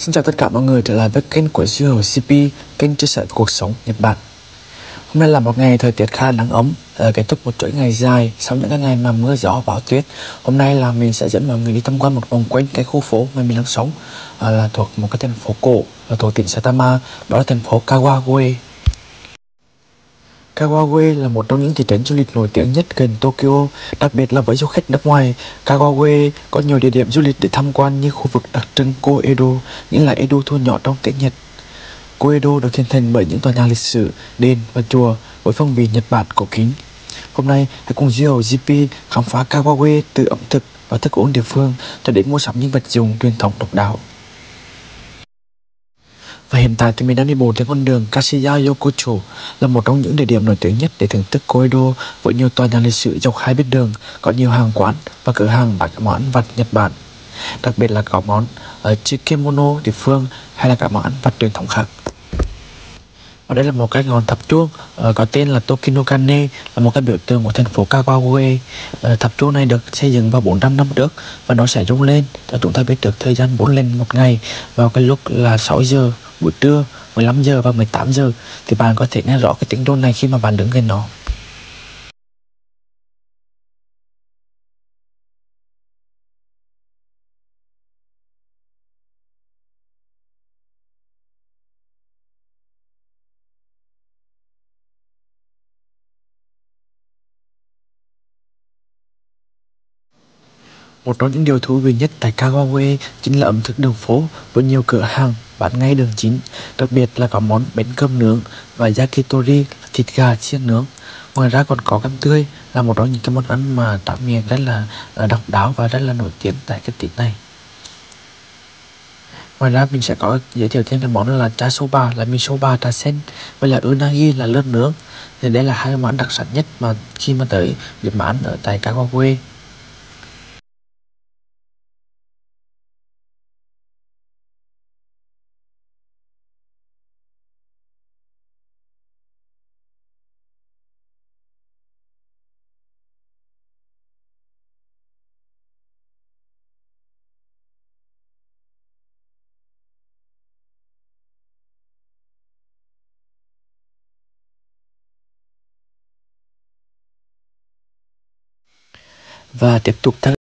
Xin chào tất cả mọi người trở lại với kênh của Duo CP, kênh chia sẻ cuộc sống Nhật Bản. Hôm nay là một ngày thời tiết khá nắng ấm, kết thúc một chuỗi ngày dài sau những cái ngày mà mưa gió bão tuyết. Hôm nay là mình sẽ dẫn mọi người đi tham quan một vòng quanh cái khu phố mà mình đang sống, là thuộc một cái thành phố cổ, là thuộc tỉnh Saitama, đó là thành phố Kawagoe. Kawagoe là một trong những thị trấn du lịch nổi tiếng nhất gần Tokyo, đặc biệt là với du khách nước ngoài. Kawagoe có nhiều địa điểm du lịch để tham quan như khu vực đặc trưng Koedo, nghĩa là Edo thu nhỏ trong tiếng Nhật. Koedo được hình thành bởi những tòa nhà lịch sử, đền và chùa với phong vị Nhật Bản cổ kính. Hôm nay, hãy cùng Duo GP khám phá Kawagoe từ ẩm thực và thức uống địa phương cho đến mua sắm những vật dụng truyền thống độc đáo. Và hiện tại thì mình đang đi bộ trên con đường Kashiya Yokocho, là một trong những địa điểm nổi tiếng nhất để thưởng thức Koedo, với nhiều tòa nhà lịch sử dọc hai bên đường, có nhiều hàng quán và cửa hàng bán các món ăn vặt Nhật Bản, đặc biệt là có món Chikemono địa phương hay là các món ăn vặt truyền thống khác. Và đây là một cái ngọn tháp chuông có tên là Tokinokane, là một cái biểu tượng của thành phố Kawagoe. Tháp chuông này được xây dựng vào 400 năm trước và nó sẽ rung lên cho chúng ta biết được thời gian 4 lần một ngày vào cái lúc là 6 giờ buổi trưa, 15 giờ và 18 giờ. Thì bạn có thể nghe rõ cái tiếng chuông này khi mà bạn đứng gần nó. Một trong những điều thú vị nhất tại Kawagoe chính là ẩm thực đường phố với nhiều cửa hàng bán ngay đường chính, đặc biệt là có món bánh cơm nướng và yakitori, thịt gà chiên nướng. Ngoài ra còn có cam tươi, là một trong những cái món ăn mà tráng miệng rất là độc đáo và rất là nổi tiếng tại cái tỉnh này. Ngoài ra mình sẽ có giới thiệu thêm cái món là chasoba, là misoba trà sen, và là unagi, là lươn nướng. Thì đây là hai món đặc sản nhất mà khi mà tới điểm bán ở tại Kawagoe. Và tiếp tục theo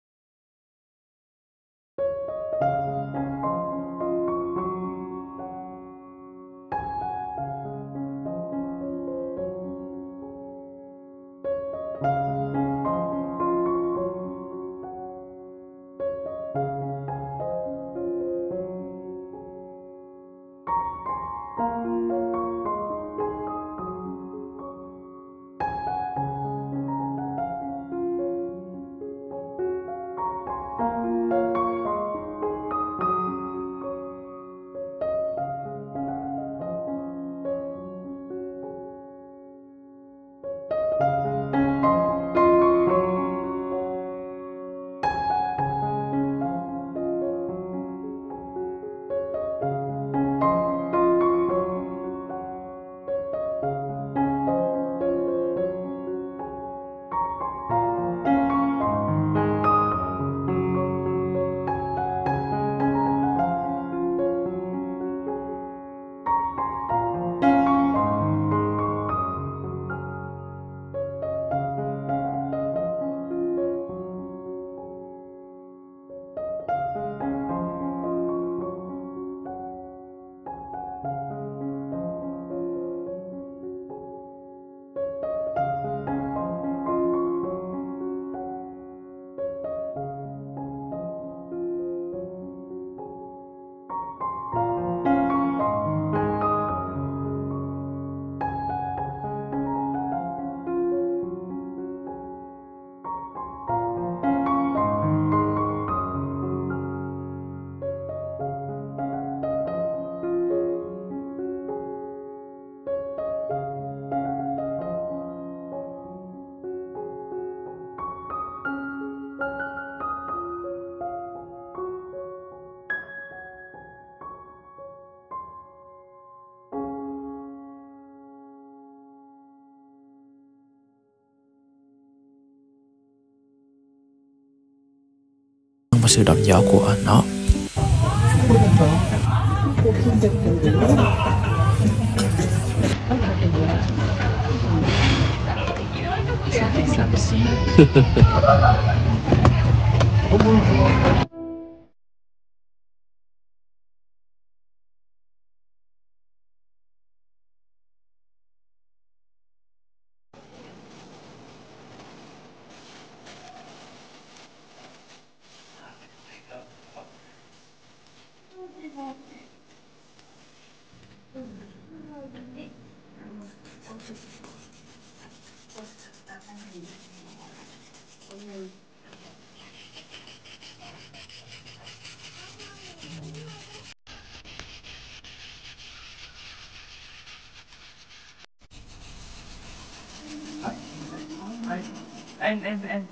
và sự đón gió của nó. em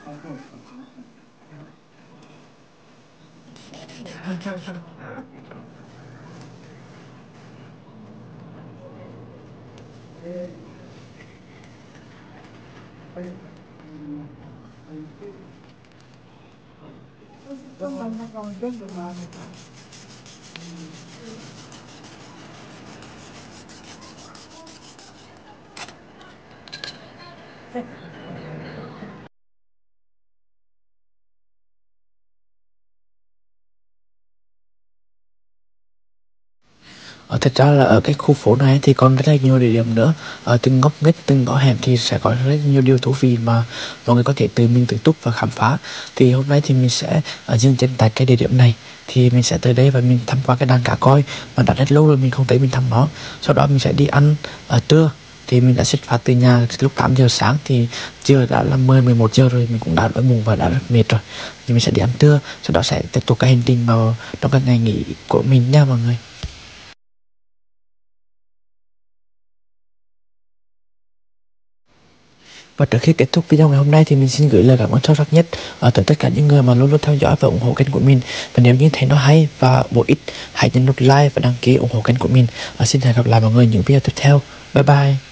Thật ra là ở cái khu phố này thì còn rất là nhiều địa điểm nữa. Ở từng ngóc ngách, từng ngõ hẻm thì sẽ có rất nhiều điều thú vị mà mọi người có thể tự mình tự túc và khám phá. Thì hôm nay thì mình sẽ dừng chân tại cái địa điểm này. Thì mình sẽ tới đây và mình tham quan cái đàn cá coi mà đã rất lâu rồi mình không thấy mình thăm nó. Sau đó mình sẽ đi ăn trưa. Thì mình đã xuất phát từ nhà lúc 8 giờ sáng thì chưa đã là 11 giờ rồi, mình cũng đã đói bụng và đã rất mệt rồi. Thì mình sẽ đi ăn trưa, sau đó sẽ tiếp tục cái hành trình vào trong các ngày nghỉ của mình nha mọi người. Và trước khi kết thúc video ngày hôm nay thì mình xin gửi lời cảm ơn sâu sắc nhất tới tất cả những người mà luôn luôn theo dõi và ủng hộ kênh của mình. Và nếu như thấy nó hay và bổ ích, hãy nhấn nút like và đăng ký ủng hộ kênh của mình. Xin hẹn gặp lại mọi người những video tiếp theo. Bye bye.